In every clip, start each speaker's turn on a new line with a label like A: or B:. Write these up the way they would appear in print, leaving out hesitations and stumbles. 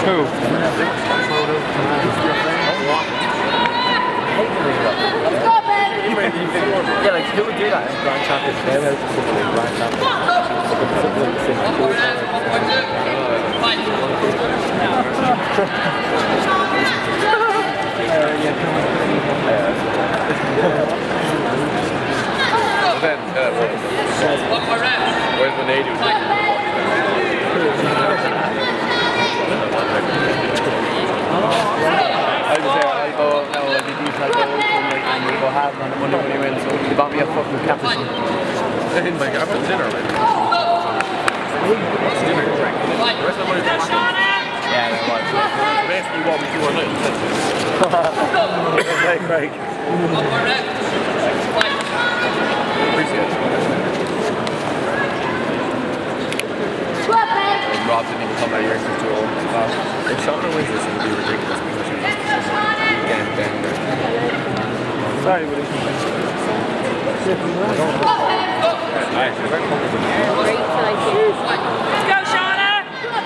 A: Who? Yeah, like who would do that in Grand Champions? They would have to in Grand
B: Where's the native?
A: Go have on the Monday when he wins, so he bought me a fucking captaincy.
B: I didn't like after dinner, right? Dinner to drink. The rest of the money was
A: yeah, there was.
B: basically what we do our little
A: Hey, Craig.
B: Appreciate it. Rob didn't even come that year since 2-0. If Shauna wins this, it would be ridiculous because she was getting down there.
A: Sorry, buddy.
C: Let's go, Shauna!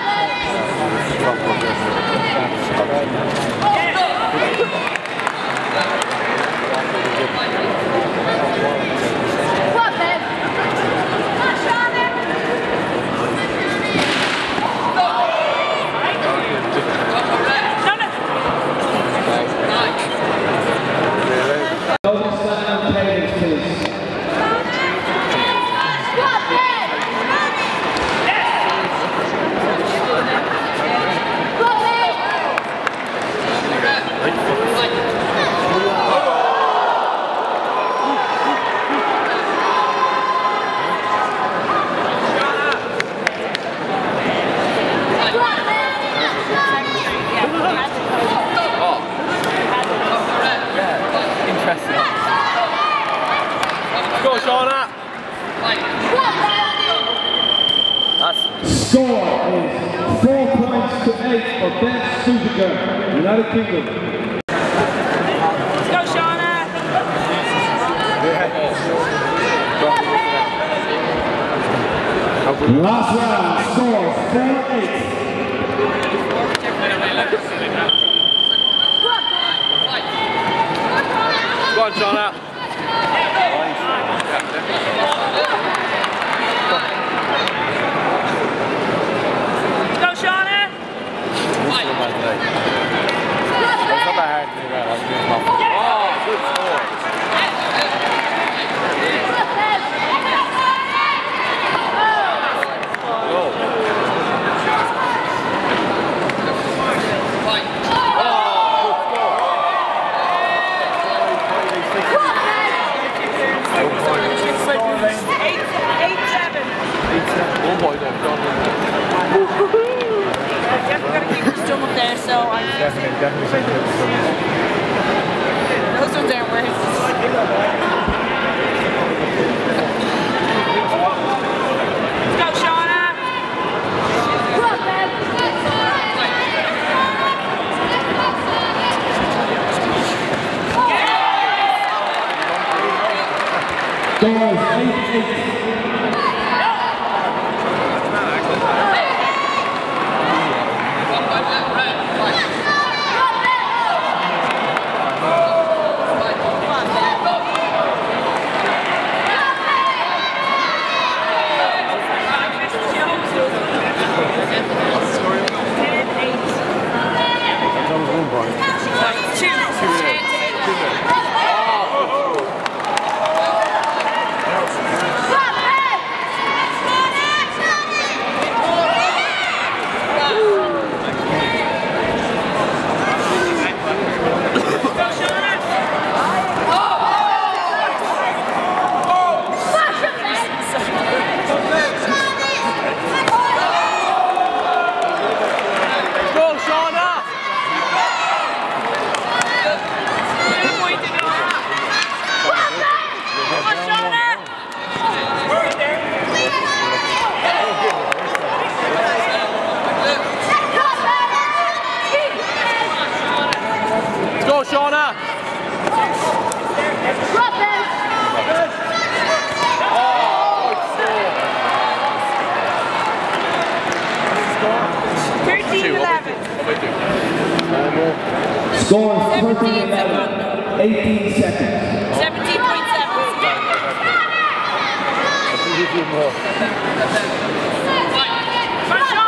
B: Go, Shauna!
D: Score is 4 points to 8 for Ben Suziger, United Kingdom.
C: Let's go, Shauna!
D: Last round, score 4-8.
B: Go on, Shauna!
C: Go, Shauna!
B: Oh, good score!
A: Definitely.
C: Those ones aren't worse. Let's go, Shauna!
D: Scores 8-8.
A: Score.
C: 13-11.
D: Score 13-11. 18 seconds.
C: 17.7. First shot.